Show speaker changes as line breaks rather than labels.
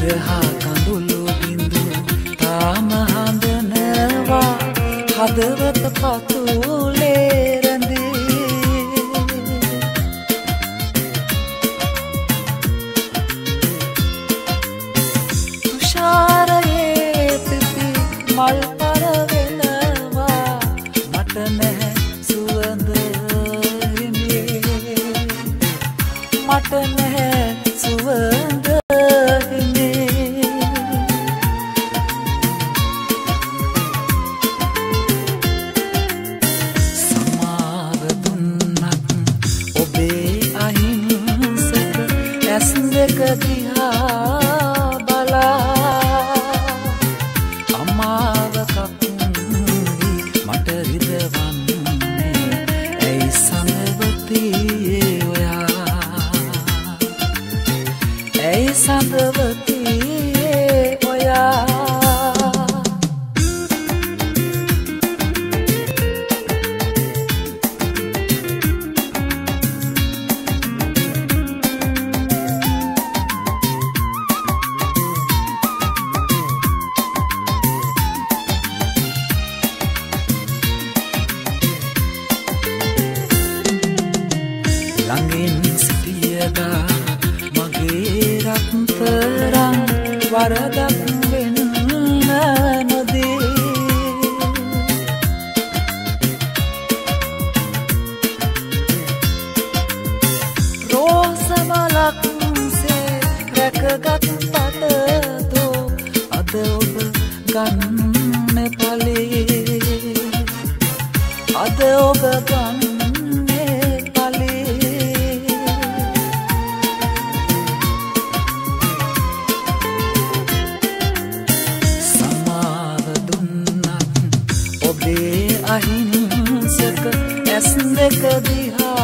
විරහා කඳුළු බිඳු තාම හඳනවා හදවත පතුලේ රැඳී තුෂාරයේ පිපි මල් පරවෙනවා මට නැහැ සුවඳ හිමේ මට නැහැ සුවඳ දිහා බලා අමාව කපුන්වි මට රිදවන්නේ ඇයි සඳවතියේ ඔයා ඇයි සඳවතියේ ඔයා ළඟින් සිටියදා මගේ රත්තරන් වරදක් වෙන්න නොදී රෝස මලක්සේ රැකගත් පටදෝ අද ඔබ ගන්න පලේ අද ඔබ ගන්න අහිංසක ඇස් දෙක දිහා